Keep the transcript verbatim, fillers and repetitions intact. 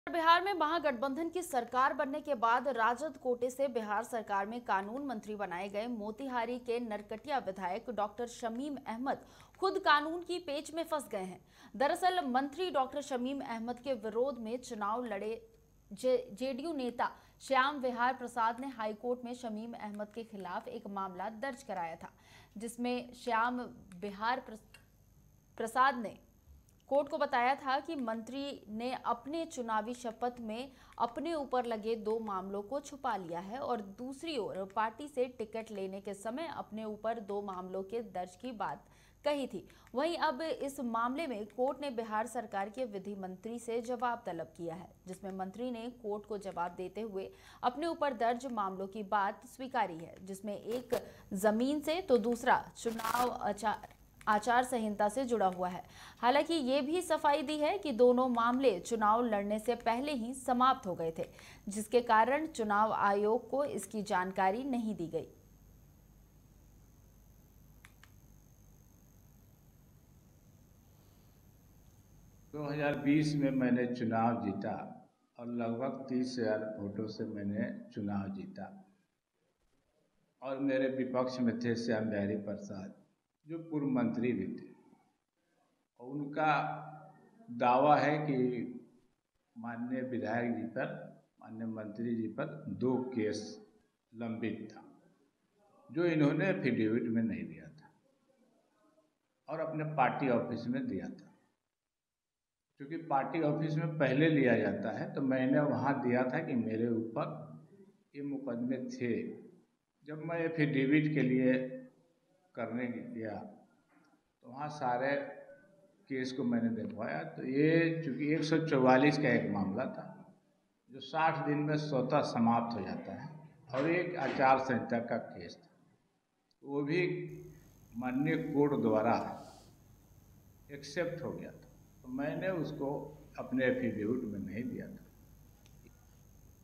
बिहार में महागठबंधन की सरकार बनने के बाद राजद कोटे से बिहार सरकार में कानून मंत्री बनाए गए मोतिहारी के नरकटिया विधायक डॉक्टर शमीम अहमद खुद कानून की पेच में फंस गए हैं। दरअसल मंत्री डॉक्टर शमीम अहमद के विरोध में चुनाव लड़े जेडीयू नेता श्याम विहार प्रसाद ने हाईकोर्ट में शमीम अहमद के खिलाफ एक मामला दर्ज कराया था, जिसमें श्याम विहार प्रसाद ने कोर्ट को बताया था कि मंत्री ने अपने चुनावी शपथ में अपने ऊपर लगे दो मामलों को छुपा लिया है और दूसरी ओर पार्टी से टिकट लेने के समय अपने ऊपर दो मामलों के दर्ज की बात कही थी। वहीं अब इस मामले में कोर्ट ने बिहार सरकार के विधि मंत्री से जवाब तलब किया है, जिसमें मंत्री ने कोर्ट को जवाब देते हुए अपने ऊपर दर्ज मामलों की बात स्वीकारी है, जिसमें एक जमीन से तो दूसरा चुनाव आचार आचार संहिता से जुड़ा हुआ है। हालांकि ये भी सफाई दी है कि दोनों मामले चुनाव लड़ने से पहले ही समाप्त हो गए थे, जिसके कारण चुनाव आयोग को इसकी जानकारी नहीं दी गई। दो हज़ार बीस में मैंने चुनाव जीता और लगभग तीस हजार वोटों से मैंने चुनाव जीता और मेरे विपक्ष में थे श्याम विहारी प्रसाद, जो पूर्व मंत्री भी थे। और उनका दावा है कि माननीय विधायक जी पर, माननीय मंत्री जी पर दो केस लंबित था, जो इन्होंने एफिडेविट में नहीं दिया था और अपने पार्टी ऑफिस में दिया था। क्योंकि पार्टी ऑफिस में पहले लिया जाता है, तो मैंने वहाँ दिया था कि मेरे ऊपर ये मुकदमे थे। जब मैं एफिडेविट के लिए करने गया तो वहाँ सारे केस को मैंने देखवाया, तो ये चूँकि एक सौ चौवालीस का एक मामला था जो साठ दिन में स्वतः समाप्त हो जाता है और एक आचार संहिता का केस था, वो भी माननीय कोर्ट द्वारा एक्सेप्ट हो गया था, तो मैंने उसको अपने एफिडेविट में नहीं दिया था।